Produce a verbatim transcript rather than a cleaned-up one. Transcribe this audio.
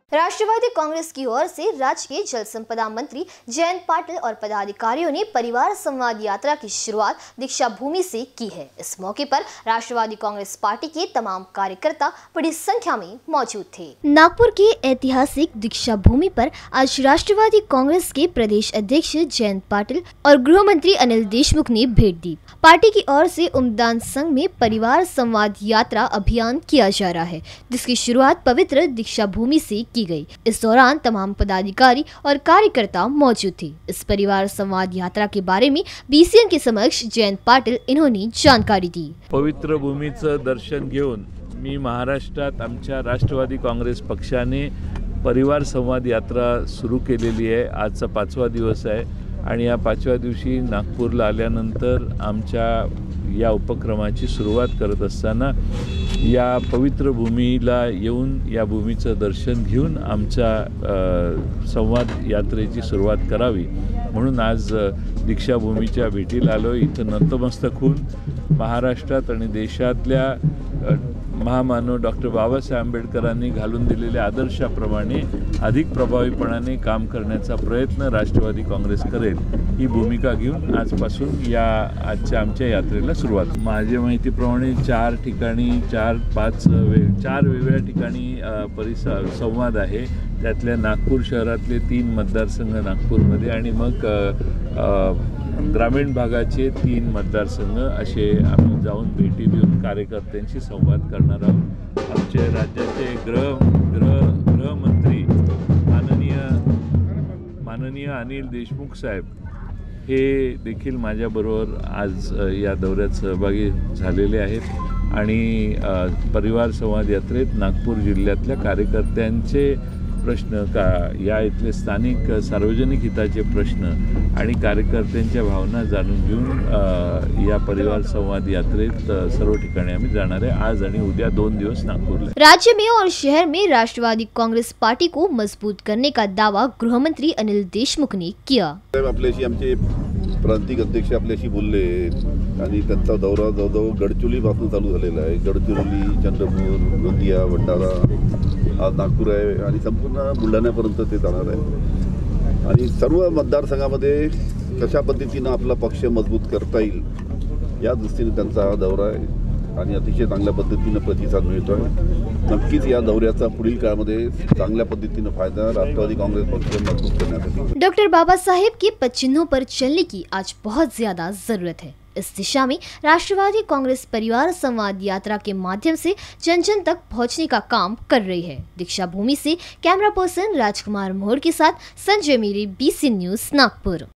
राष्ट्रवादी कांग्रेस की ओर से राज्य के जल संपदा मंत्री जयंत पाटिल और पदाधिकारियों ने परिवार संवाद यात्रा की शुरुआत दीक्षा भूमि से की है। इस मौके पर राष्ट्रवादी कांग्रेस पार्टी के तमाम कार्यकर्ता बड़ी संख्या में मौजूद थे। नागपुर के ऐतिहासिक दीक्षा भूमि पर आज राष्ट्रवादी कांग्रेस के प्रदेश अध्यक्ष जयंत पाटिल और गृह मंत्री अनिल देशमुख ने भेंट दी। पार्टी की ओर से उमदान संघ में परिवार संवाद यात्रा अभियान किया जा रहा है, जिसकी शुरुआत पवित्र दीक्षा भूमि से की गई। इस दौरान तमाम पदाधिकारी और कार्यकर्ता मौजूद थे। इस परिवार संवाद यात्रा के बारे में बीसीएन के समक्ष जयंत पाटिल इन्होंने जानकारी दी। पवित्र भूमीचं दर्शन घेऊन मी महाराष्ट्रात आमच्या राष्ट्रवादी काँग्रेस पक्षाने परिवार संवाद यात्रा सुरू केलेली आहे। आजचा पाचवा दिवस आहे आणि या पाचव्या दिवशी नागपूरला आल्यानंतर आमच्या या उपक्रमाची सुरुवात करत असताना या पवित्र भूमीला येऊन या भूमीचं दर्शन घेऊन आमच्या संवाद यात्रेची सुरुवात करावी म्हणून आज दीक्षाभूमीच्या भेटीला आलो। इथं नतमस्तक होऊन महाराष्ट्रात आणि देशातल्या महामानव डॉक्टर बाबासाहेब आंबेडकरांनी घालून दिलेल्या आदर्शाप्रमाणे अधिक प्रभावीपणाने काम करण्याचा प्रयत्न राष्ट्रवादी काँग्रेस करेल ही भूमिका घेऊन आजपासून या आजच्या आमच्या यात्रेला सुरुवात। माझ्या माहितीप्रमाणे चार ठिकाणी चार पाच वे चार वेगवेगळ्या ठिकाणी परिसर संवाद आहे। त्यातल्या नागपूर शहरातले तीन मतदारसंघ नागपूरमध्ये आणि मग ग्रामीण भागाचे तीन मतदारसंघ असे आम्ही जाऊन भेटी देऊन कार्यकर्त्यांशी संवाद करणार आहोत। आमचे राज्याचे गृह गृह गृहमंत्री माननीय माननीय अनिल देशमुख साहेब हे देखील माझ्याबरोबर आज या दौऱ्यात सहभागी झालेले आहेत आणि परिवार संवाद यात्रेत नागपूर जिल्ह्यातल्या कार्यकर्त्यांचे प्रश्न का या इथले स्थानिक सार्वजनिक हिताचे प्रश्न आणि कार्यकर्त्यांच्या भावना जाणून घेऊन या परिवार संवाद यात्रेत सर्व ठिकाणी आम्ही जाणार आहे। आज आणि उद्या दोन दिवस नागपूरला। राज्य में और शहर में राष्ट्रवादी कांग्रेस पार्टी को मजबूत करने का दावा गृह मंत्री अनिल देशमुख ने किया। आपल्याशी आमचे प्रांतिक अध्यक्ष आपल्याशी बोलले आणि त्यांचा दौरा जवळजवळ गडचिरोलीपासून चालू झालेला आहे। गडचिरोली, चंद्रपूर, गोंदिया, भंडारा, आज नागपूर आहे आणि संपूर्ण बुलढाण्यापर्यंत ते जाणार आहे आणि सर्व मतदारसंघामध्ये कशा पद्धतीनं आपला पक्ष मजबूत करता येईल या दृष्टीने त्यांचा हा दौरा आहे आणि अतिशय चांगल्या पद्धतीनं प्रतिसाद मिळतो आहे। नक्कीच या दौऱ्याचा पुढील काळामध्ये चांगल्या पद्धतीनं फायदा राष्ट्रवादी काँग्रेस पक्ष मजबूत करण्यासाठी। डॉक्टर बाबा साहेब के पद चिन्हों पर चलने की आज बहुत ज्यादा जरूरत है। इस दिशा में राष्ट्रवादी कांग्रेस परिवार संवाद यात्रा के माध्यम से जन जन तक पहुंचने का काम कर रही है। दीक्षा भूमि से कैमरा पर्सन राजकुमार मोहर के साथ संजय मेरी, बीसीएन न्यूज, नागपुर।